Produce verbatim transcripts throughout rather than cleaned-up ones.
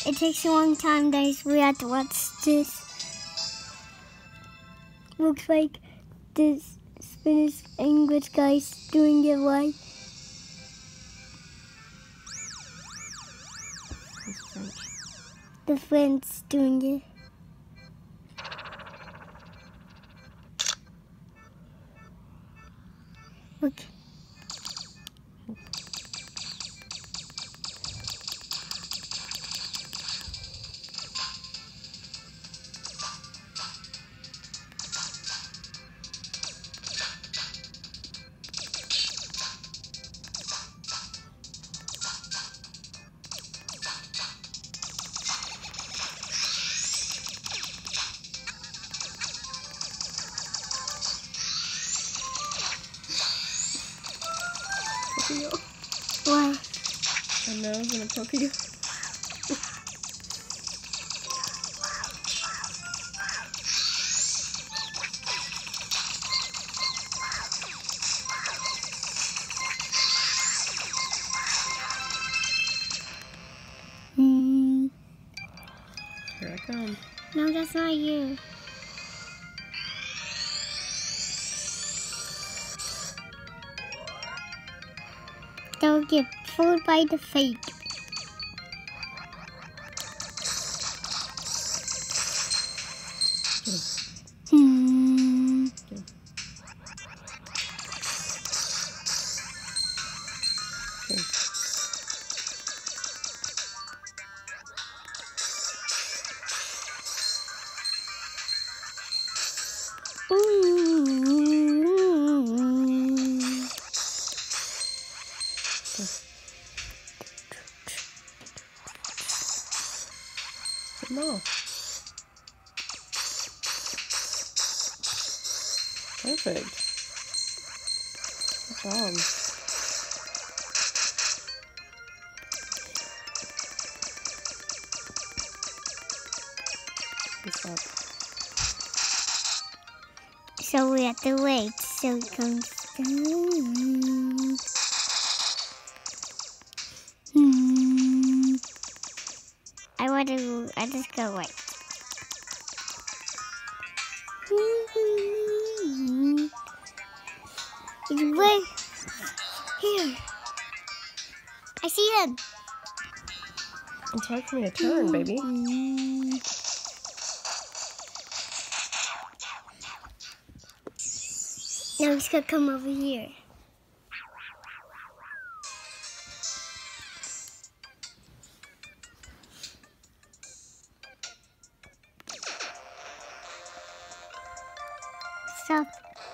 It takes a long time, guys. We have to watch this. Looks like this Spanish English guy's doing it right. The French doing it. Look. Why? I know, I'm gonna poke you. Mm. Here I come. No, that's not you. They'll get fooled by the fake. Hmm. No. Perfect. Good job. What's up? So we have to wait so it comes down. Hmm. I want to. I just go wait. It's way here. I see them. It's hard for me to turn, baby. Now he's gonna come over here. Stop.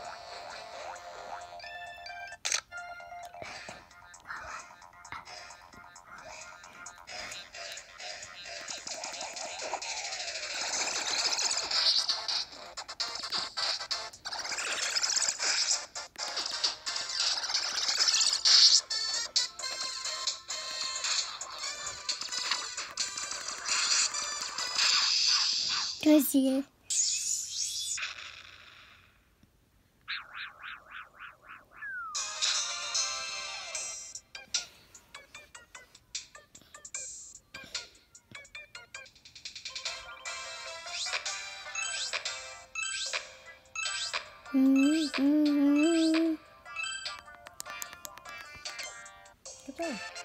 Do I see it? Mm-hmm. Good job.